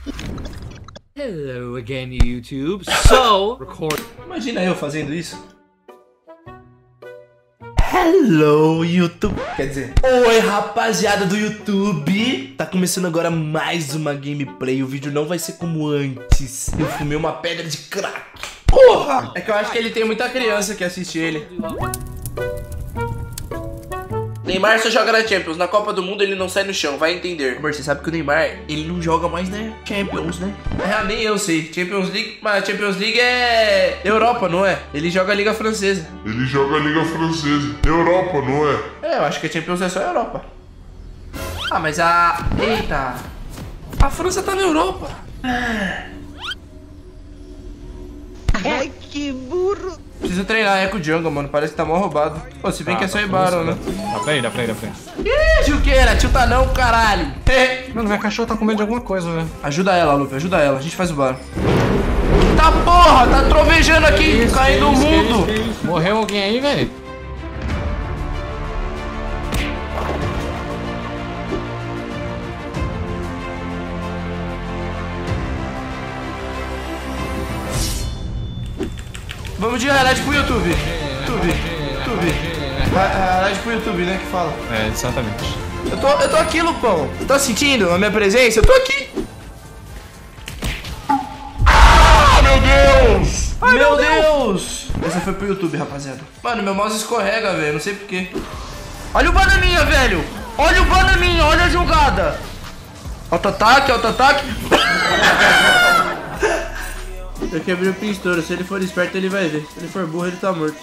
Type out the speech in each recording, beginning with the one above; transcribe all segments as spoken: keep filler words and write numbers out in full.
Hello again, YouTube. So, record. Imagina eu fazendo isso. Hello, YouTube. Quer dizer, oi, rapaziada do YouTube. Tá começando agora mais uma gameplay. O vídeo não vai ser como antes. Eu fumei uma pedra de crack. Porra! É que eu acho que ele tem muita criança que assiste ele. Neymar só joga na Champions. Na Copa do Mundo ele não sai no chão, vai entender. Amor, você sabe que o Neymar, ele não joga mais na Champions, né? É, nem eu sei. Champions League, mas a Champions League é Europa, não é? Ele joga a Liga Francesa. Ele joga a Liga Francesa. Europa, não é? É, eu acho que a Champions é só a Europa. Ah, mas a... Eita. A França tá na Europa. Ai, que burro. Precisa treinar Eco Jungle, mano. Parece que tá mal roubado. Pô, se bem Ah, que é só tá Ibaron, né? Dá pra ir, dá pra ir, dá pra ir. Ih, Juqueira, tio tá não, caralho. Mano, minha cachorra tá com medo de alguma coisa, velho. Ajuda ela, Lupe, ajuda ela. A gente faz o bar. Tá porra, tá trovejando aqui, caindo o mundo. Que isso? Morreu alguém aí, velho? Vamos de highlight pro YouTube. YouTube, YouTube. Highlight pro YouTube, né, que fala. É, exatamente. Eu tô, eu tô aqui, Lupão. Você tá sentindo a minha presença? Eu tô aqui. Ah, meu Deus! Ai, meu Deus! Essa foi pro YouTube, rapaziada. Mano, meu mouse escorrega, velho. Não sei porquê. Olha o bananinha, velho. Olha o bananinha, olha a jogada. Auto-ataque, auto-ataque. Eu quebrei o pistouro. Se ele for esperto, ele vai ver. Se ele for burro, ele tá morto.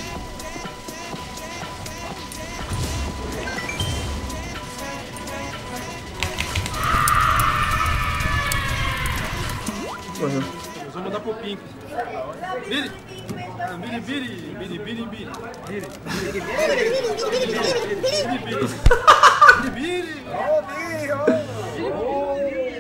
Uhum. Vamos mandar pro Pink. Biri! Biri, biri, biri, biri, biri. Biri, biri, biri, biri, biri. Oh, biri, oh.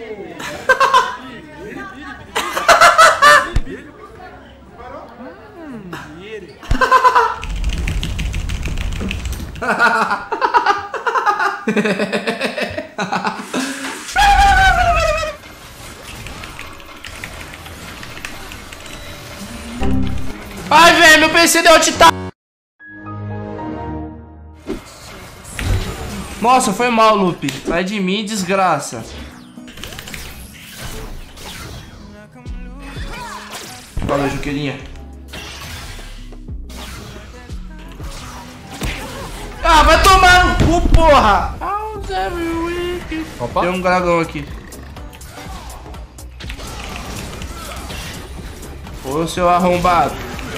Ai, velho, meu P C deu alt tab. Nossa, foi mal, Lupe. Sai de mim, desgraça. Fala, Juqueirinha. Ah, vai tomar no cu, porra! Opa. Tem um dragão aqui. Ô, seu arrombado.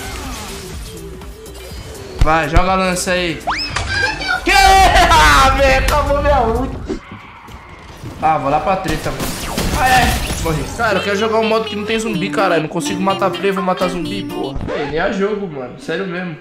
Vai, joga a lança aí. Que? Ah, velho, acabou minha ult. Ah, vou lá pra treta, mano. Ah, é. Morri. Cara, eu quero jogar um modo que não tem zumbi, caralho. Não consigo matar play, vou matar zumbi, porra. É, nem a jogo, mano. Sério mesmo.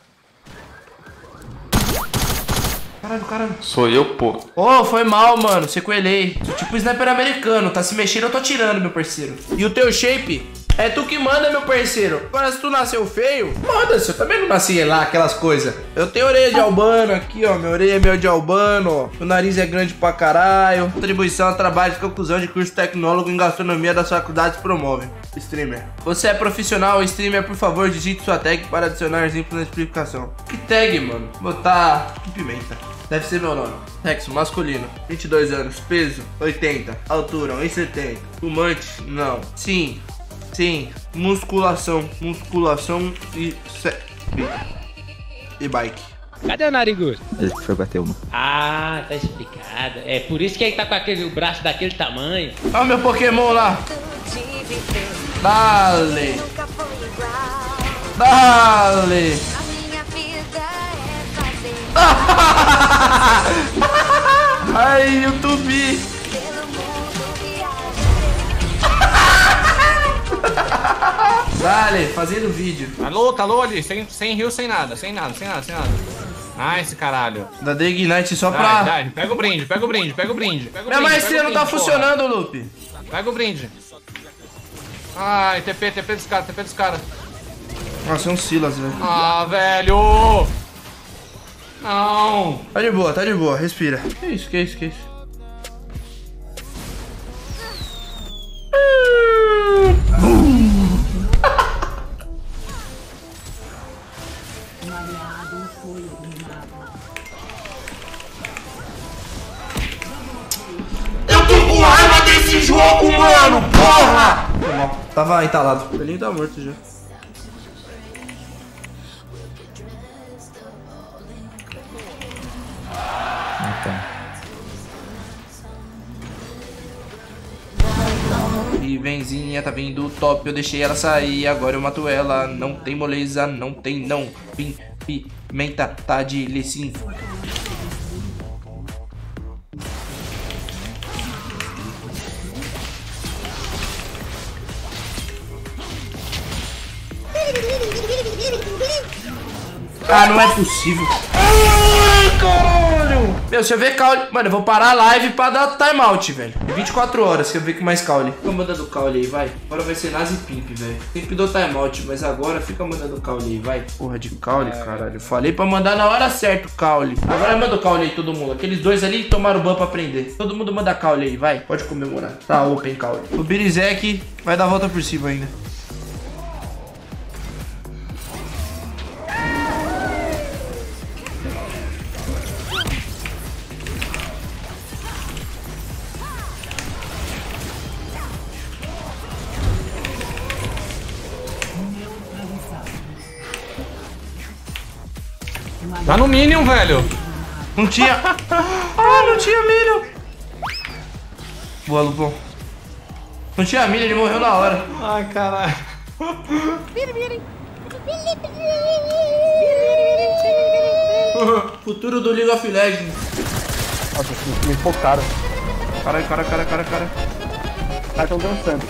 Caralho, caralho. Sou eu, pô. Ô, oh, foi mal, mano. Sequelei. Sou tipo sniper americano. Tá se mexendo, eu tô atirando, meu parceiro. E o teu shape? É tu que manda, meu parceiro. Agora, se tu nasceu feio, foda-se, eu também não nasci lá, aquelas coisas. Eu tenho orelha de albano aqui, ó. Minha orelha é meio de albano, ó. O nariz é grande pra caralho. Contribuição ao trabalho de conclusão de curso tecnólogo em gastronomia das faculdades promove. Streamer. Você é profissional ou streamer, por favor, digite sua tag para adicionar exemplo na explicação. Que tag, mano? Botar... Que pimenta. Deve ser meu nome. Sexo masculino, vinte e dois anos, peso, oitenta, altura, um e setenta. Fumante? Não. Sim. Sim, musculação, musculação e se... e bike. Cadê o narigudo? Ele foi bater uma. Ah, tá explicado. É por isso que ele tá com aquele o braço daquele tamanho. Olha o meu Pokémon lá. Dale. Dale. Ai, YouTube. Dale, fazendo vídeo. Alô, tá alô ali, sem, sem rio, sem nada, sem nada, sem nada, sem nada. Nice, caralho. Da The Ignite só Dai, pra... dai, pega o brinde, pega o brinde, pega o brinde. Pega o Minha brinde, maestria pega não o tá brinde, funcionando, Lupe. porra. Pega o brinde. Ai, T P, T P dos caras, T P dos caras. Nossa, é um Silas, velho. Ah, velho! Não! Tá de boa, tá de boa, respira. Que isso, que isso, que isso? Tava entalado. O velhinho tá morto já. E Venzinha tá vindo top, eu deixei ela sair, agora eu mato ela. Não tem moleza, não tem não. Pim, pimenta, tá de licim. Ah, não é possível. Ai, caralho. Meu, se eu ver caule... Mano, eu vou parar a live pra dar timeout, velho. vinte e quatro horas que eu ver com mais caule. Fica mandando caule aí, vai. Agora vai ser Nazi Pimp, velho. Sempre dou timeout, mas agora fica mandando caule aí, vai. Porra de caule, caralho. Falei pra mandar na hora certa o caule. Agora manda o caule aí, todo mundo. Aqueles dois ali tomaram ban pra aprender. Todo mundo manda caule aí, vai. Pode comemorar. Tá open caule. O Birizek vai dar a volta por cima ainda. Tá no Minion, velho. Não tinha. Ah, não tinha milho. Boa, Lupão. Não tinha milho, ele morreu na hora. Ai, caralho. Futuro do League of Legends. Nossa, me focaram. Caralho, cara, cara, cara, cara. Os caras tão dançando.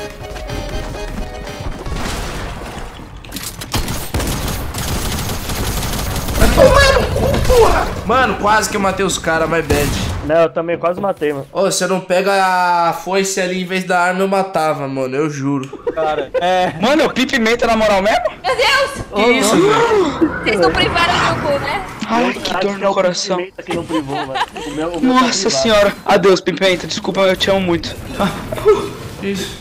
Porra! Mano, quase que eu matei os caras, my bad. Não, eu também quase matei, mano. Ô, se eu não pega a foice ali em vez da arma, eu matava, mano, eu juro. Cara, é. Mano, eu pimenta na moral mesmo? Meu Deus! Que isso, velho? Vocês não privaram do meu cu, né? Ai, que dor no coração. Que não privou, mano. O meu, o meu Nossa tá senhora. Adeus, Pimenta. Desculpa, eu te amo muito. Isso.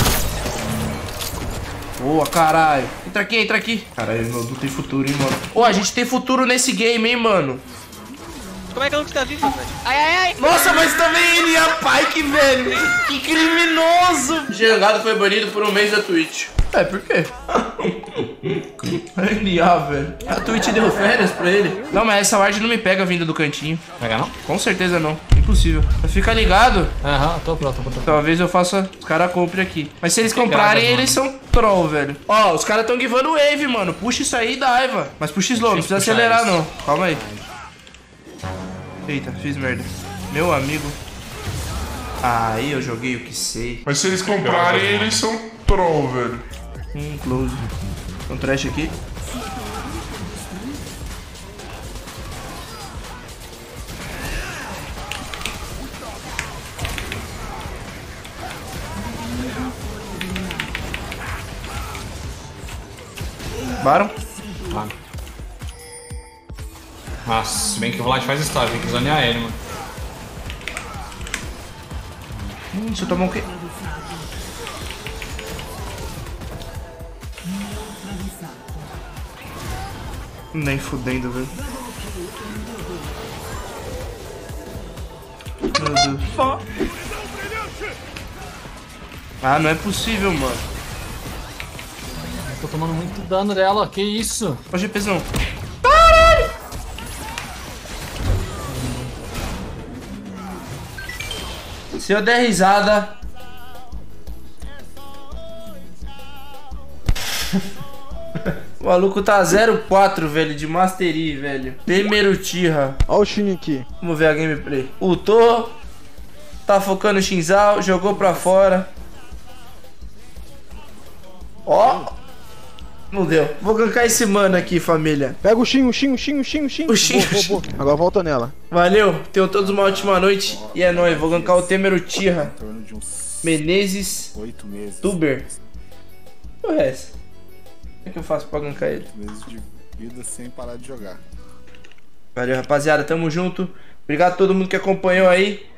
Boa, caralho. Entra aqui, entra aqui. Caralho, meu não tem futuro, hein, mano. Ô, a gente tem futuro nesse game, hein, mano. Como é que eu tá vivo, velho? Ai, ai, ai! Nossa, mas também ele e a Pyke, velho. Que criminoso. Jangado foi banido por um mês da Twitch. É, por quê? N A, velho. A Twitch deu férias pra ele. Não, mas essa ward não me pega vindo do cantinho. Pega não? Com certeza não. Impossível. Fica ligado. Aham, tô pronto, tô pronto. Talvez eu faça os caras comprem aqui. Mas se eles comprarem, eles são troll, velho. Ó, os caras tão givando wave, mano. Puxa isso aí e dá Aiva. Mas puxa slow, não precisa acelerar, não. Calma aí. Eita, fiz merda. Meu amigo. Aí eu joguei o que sei. Mas se eles comprarem, eles são troll, velho. Hum, close. Tem um trash aqui. Baron? Mano. Nossa, se bem que o Vlad faz história, tem que zonear ele, mano. Hum, deixa eu tomar um quê? Nem fudendo, velho. Meu Deus. Ah, não é possível, mano. Tô tomando muito dano dela, que isso? Ó, GPzão. Se eu der risada... O maluco tá zero quatro, velho, de Mastery, velho. Temerutiha. Olha o Shin aqui. Vamos ver a gameplay. Ultou. Tá focando o Shinzal. Jogou pra fora. Ó. Não deu. Vou gankar esse mano aqui, família. Pega o Shin, o Shin, o Shin, o Shin, o Shin. O Shin, Boa, boa, boa. Agora volta nela. Valeu. Tenham todos uma ótima noite. E é nóis. Vou gankar o Temerutiha. Em torno de uns Menezes. oito meses. Tuber. O resto. O que, é que eu faço pra gankar ele? Meses de vida sem parar de jogar. Valeu, rapaziada. Tamo junto. Obrigado a todo mundo que acompanhou aí.